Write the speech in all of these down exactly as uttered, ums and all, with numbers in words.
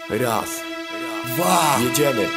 Raz, dwa, jedziemy.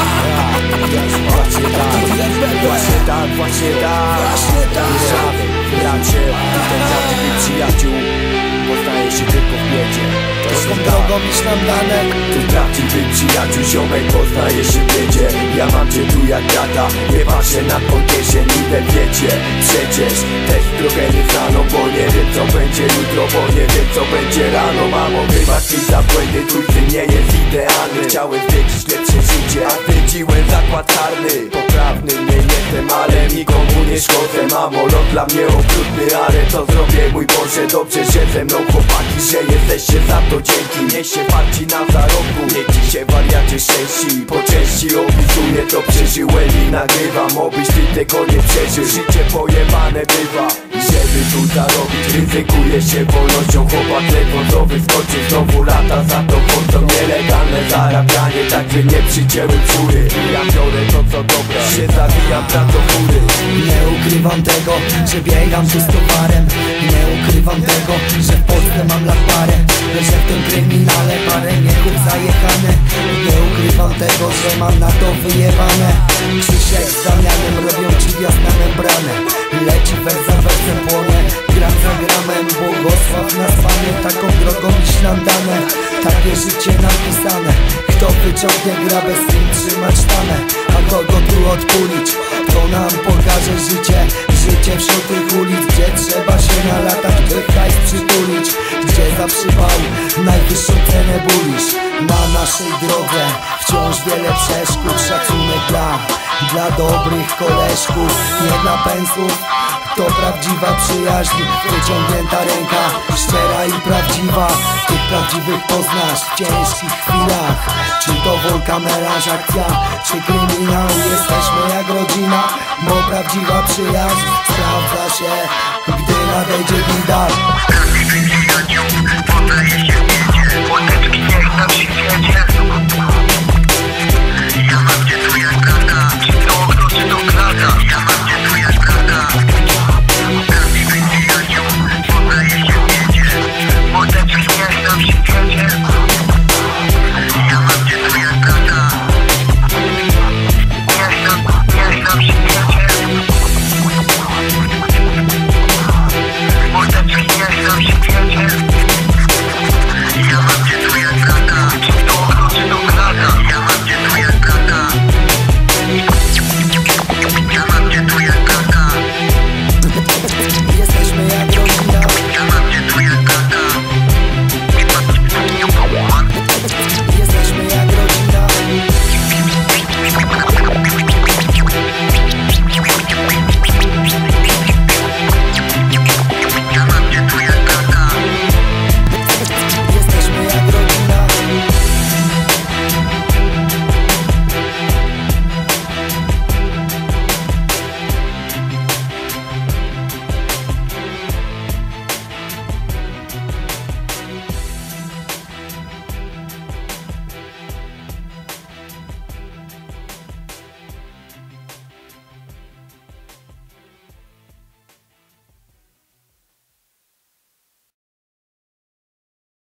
Właśnie tak, właśnie tak, właśnie tak. właśnie tak. Ruszamy, bracie, tutaj prawdziwych przyjaciół poznaje się tylko w biedzie. To Taką jest drogą iść nam dane. tu prawdziwych przyjaciół, ziomek poznaje się w biedzie. Ja mam cię tu jak gada, nie patrzę na twą kieszeń, idę wiecie. Przecież też drogę nie znaną, bo nie wiem co będzie jutro, bo nie wiem co będzie rano. Mamo, wybacz mi za błędy, twój syn nie jest idealny. Chciałem zwiedzić lepsze życie, a zwiedziłem zakład karny. Poprawny nie jestem, ale nikomu nie szkodzę. Mamo, lot dla mnie okrutny, ale co zrobię, mój Boże, dobrze, że ze mną chłopaki, że jesteście za to dzięki. Niech się parci na zarobku, niech ci się wariacie szczęści. Po części opisuję to przeżyłem i nagrywam, obyś ty tego nie przeżył. Życie pojebane bywa i żeby tu zarobić ryzykuje się wolnością. Chłopak ledwo co wyskoczył, znowu lata za to po nielegalne zarabianie, także nie przycięły góry. Ja biorę to co dobre, się zawijam za to góry. Nie ukrywam tego, że biegam tu z towarem. Nie ukrywam tego, że w Polsce mam lat parę, że w tym kryminale parę miechów zajechane. Nie ukrywam tego, że mam na to wyjebane. Krzysiek z Damianem robią ci jasne membrany. Leci wers za wersem płonie, gram za gramem. Błogosław nas Panie, taką drogą iść nam dane. Takie życie napisane. Kto wyciągnie grabę, z tym trzymać sztanę. A kogo tu odpulić, to nam pokaże życie. Życie wśród tych ulic, gdzie trzeba się nalatać, by hajs przytulić. Gdzie za przypał najwyższą cenę bulisz. Na naszej drodze wciąż wiele przeszkód. Szacunek dla, dla dobrych koleżków, nie dla pensów. To prawdziwa przyjaźń, wyciągnięta ręka, szczera i prawdziwa. Tych prawdziwych poznasz w ciężkich chwilach. Czy to wolka, melanż, akcja, czy kryminał? Jesteśmy jak rodzina, bo prawdziwa przyjaźń sprawdza się, gdy nadejdzie widać.